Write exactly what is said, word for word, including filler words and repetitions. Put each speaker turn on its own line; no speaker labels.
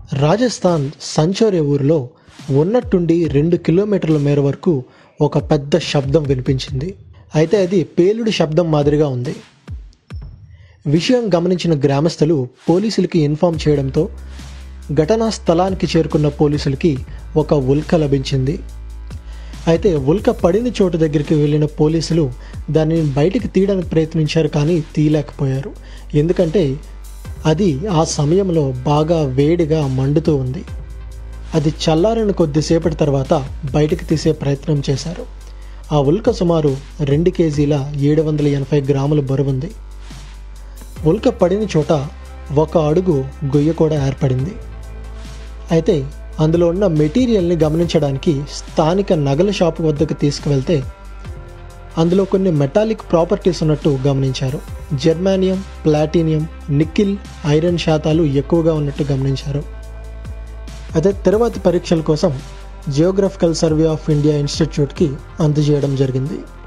రాజస్థాన్ సంచోరే ఊరిలో ఉన్నట్టుండి రెండు కిలోమీటర్ల మేర వరకు ఒక పెద్ద శబ్దం వినిపించింది. అయితే అది పేలుడు శబ్దం మాదిరిగా ఉంది. విషయం గమనించిన గ్రామస్తులు పోలీసులకి ఇన్ఫామ్ చేయడంతో ఘటనా స్థలానికి చేరుకున్న పోలీసులకి ఒక ఉల్క లభించింది. అయితే ఉల్క పడిన చోటు దగ్గరికి వెళ్ళిన పోలీసులు దానిని బయటికి తీయడానికి ప్రయత్నించారు, కానీ తీయలేకపోయారు. ఎందుకంటే అది ఆ సమయంలో బాగా వేడిగా మండుతూ ఉంది. అది చల్లారిన కొద్దిసేపటి తర్వాత బయటికి తీసే ప్రయత్నం చేశారు. ఆ ఉల్క సుమారు రెండు కేజీల ఏడు వందల ఎనభై గ్రాముల బరువుంది. ఉల్క పడిన చోట ఒక అడుగు గొయ్య కూడా ఏర్పడింది. అయితే అందులో ఉన్న మెటీరియల్ని గమనించడానికి స్థానిక నగల షాపు వద్దకు తీసుకువెళ్తే అందులో కొన్ని మెటాలిక్ ప్రాపర్టీస్ ఉన్నట్టు గమనించారు. జెర్మానియం, ప్లాటినియం, నికిల్, ఐరన్ శాతాలు ఎక్కువగా ఉన్నట్టు గమనించారు. అయితే తర్వాతి పరీక్షల కోసం జియోగ్రఫికల్ సర్వే ఆఫ్ ఇండియా ఇన్స్టిట్యూట్కి అందజేయడం జరిగింది.